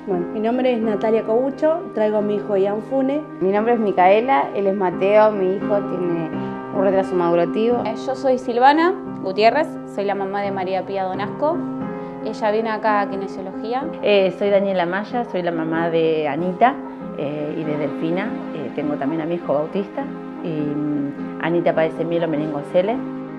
Bueno, mi nombre es Natalia Cobucho, traigo a mi hijo Ian Fune. Mi nombre es Micaela, él es Mateo, mi hijo tiene un retraso madurativo. Yo soy Silvana Gutiérrez, soy la mamá de María Pía Donasco. Ella viene acá a kinesiología. Soy Daniela Maya, soy la mamá de Anita y de Delfina. Tengo también a mi hijo Bautista y Anita padece mielomeningocele.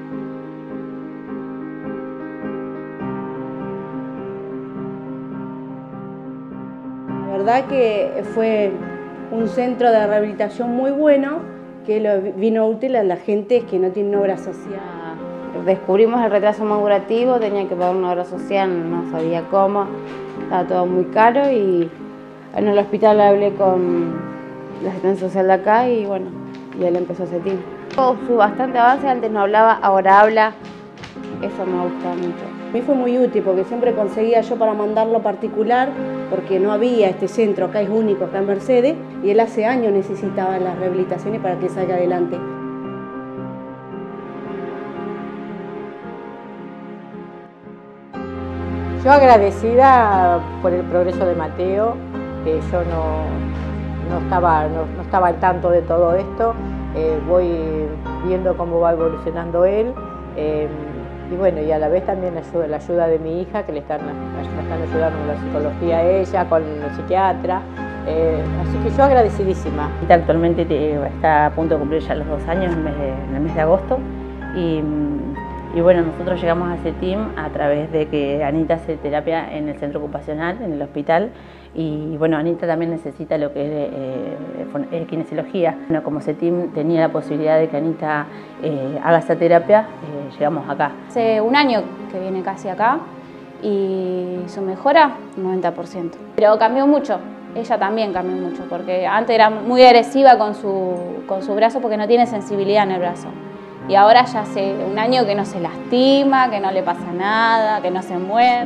La verdad que fue un centro de rehabilitación muy bueno que vino útil a la gente que no tiene obra social. Descubrimos el retraso madurativo, tenía que pagar una obra social, no sabía cómo, estaba todo muy caro y en el hospital hablé con la asistencia social de acá y bueno, y él empezó ese tiempo. Tuvo bastante avance, antes no hablaba, ahora habla, eso me gusta mucho. A mí fue muy útil porque siempre conseguía yo para mandarlo particular porque no había este centro, acá es único, acá en Mercedes, y él hace años necesitaba las rehabilitaciones para que salga adelante. Yo agradecida por el progreso de Mateo, que yo no estaba al tanto de todo esto, voy viendo cómo va evolucionando él y bueno, y a la vez también la ayuda de mi hija, que le están ayudando con la psicología a ella, con el psiquiatra, así que yo agradecidísima. Anita actualmente está a punto de cumplir ya los 2 años en el mes de agosto y bueno, nosotros llegamos a CETIM a través de que Anita hace terapia en el centro ocupacional, en el hospital, y bueno, Anita también necesita lo que es kinesiología. Bueno, como CETIM tenía la posibilidad de que Anita haga esa terapia, llegamos acá. Hace un año que viene casi acá y su mejora, 90%. Pero cambió mucho, ella también cambió mucho, porque antes era muy agresiva con su brazo porque no tiene sensibilidad en el brazo. Y ahora ya hace un año que no se lastima, que no le pasa nada, que no se muere.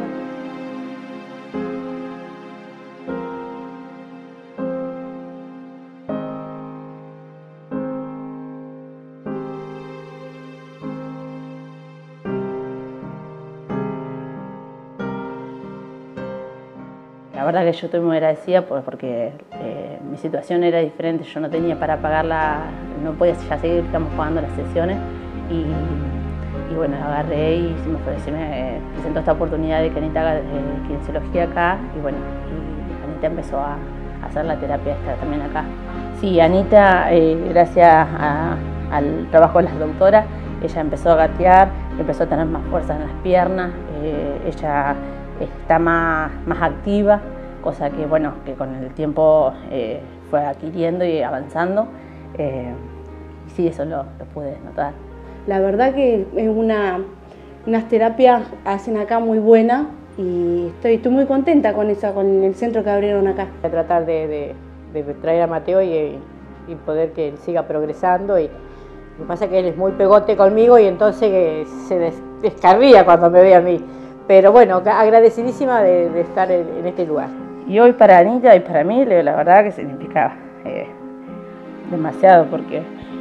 La verdad que yo estoy muy agradecida porque mi situación era diferente, yo no tenía para pagarla, no podía ya seguir pagando las sesiones y bueno, agarré y se me presentó esta oportunidad de que Anita haga kinesiología acá y bueno, y Anita empezó a hacer la terapia esta también acá. Sí, Anita, gracias al trabajo de las doctoras, ella empezó a gatear, empezó a tener más fuerza en las piernas, ella está más activa, cosa que bueno, que con el tiempo fue adquiriendo y avanzando, y sí, eso lo pude notar. La verdad que es unas terapias hacen acá muy buenas y estoy muy contenta con el centro que abrieron acá. Voy a tratar de traer a Mateo y poder que él siga progresando. Y lo que pasa es que él es muy pegote conmigo y entonces se descarría cuando me ve a mí. Pero bueno, agradecidísima de estar en este lugar. Y hoy para Anita y para mí, la verdad que significa demasiado, porque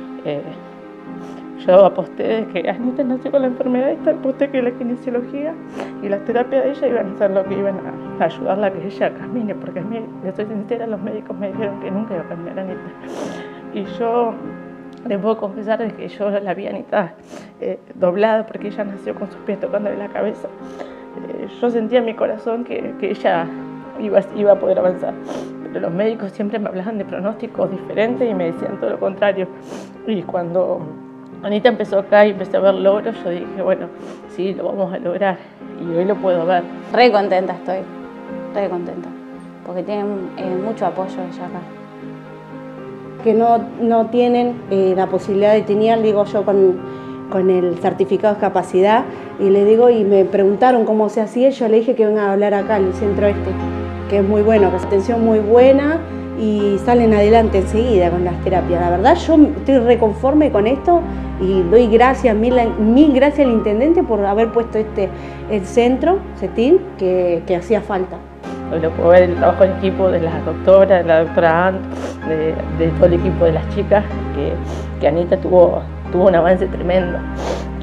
yo aposté de que Anita nació con la enfermedad esta, aposté que la kinesiología y la terapia de ella iban a ser lo que iban a ayudarla a que ella camine, porque a mí, le soy sincera, los médicos me dijeron que nunca iba a caminar Anita. Y yo les puedo confesar de que yo la vi a Anita doblada, porque ella nació con sus pies tocándole la cabeza. Yo sentía en mi corazón que ella iba a poder avanzar, pero los médicos siempre me hablaban de pronósticos diferentes y me decían todo lo contrario. Y cuando Anita empezó acá y empecé a ver logros, yo dije, bueno, sí, lo vamos a lograr y hoy lo puedo ver. Re contenta estoy, re contenta, porque tiene mucho apoyo ella acá. Que no tienen la posibilidad de tener, digo yo, con el certificado de discapacidad, y le digo, y me preguntaron cómo se hacía, yo le dije que vengan a hablar acá al centro que es muy bueno, que es atención muy buena y salen adelante enseguida con las terapias. La verdad yo estoy reconforme con esto y doy gracias, mil gracias al intendente por haber puesto el centro, CETIM, que hacía falta. Hoy lo puedo ver el trabajo en equipo de las doctoras, de la doctora Ant, de todo el equipo de las chicas, que Anita tuvo un avance tremendo.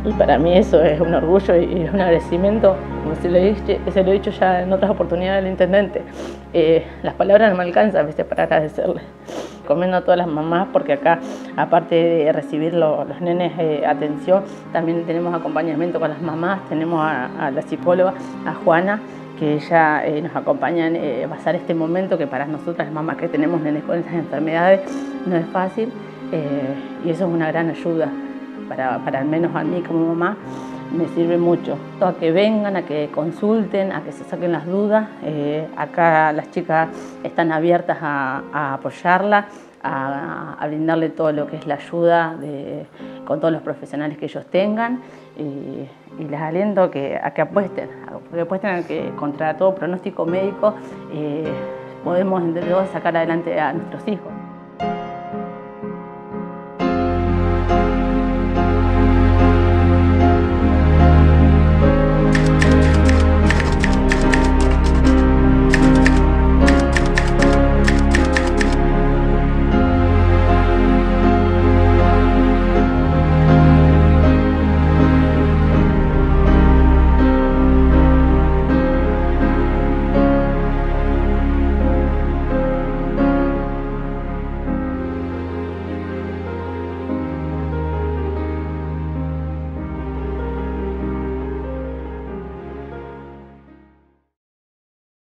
Y para mí eso es un orgullo y un agradecimiento, como se lo he dicho ya en otras oportunidades al intendente. Las palabras no me alcanzan a veces para agradecerle. Recomiendo a todas las mamás porque acá, aparte de recibir los nenes atención, también tenemos acompañamiento con las mamás, tenemos a la psicóloga, a Juana, que ella nos acompaña en pasar este momento que para nosotras las mamás que tenemos nenes con esas enfermedades no es fácil, y eso es una gran ayuda. Para al menos a mí como mamá me sirve mucho. A que vengan, a que consulten, a que se saquen las dudas. Acá las chicas están abiertas a apoyarla, a brindarle todo lo que es la ayuda con todos los profesionales que ellos tengan, y les aliento a que apuesten a que contra todo pronóstico médico podemos entre todos sacar adelante a nuestros hijos.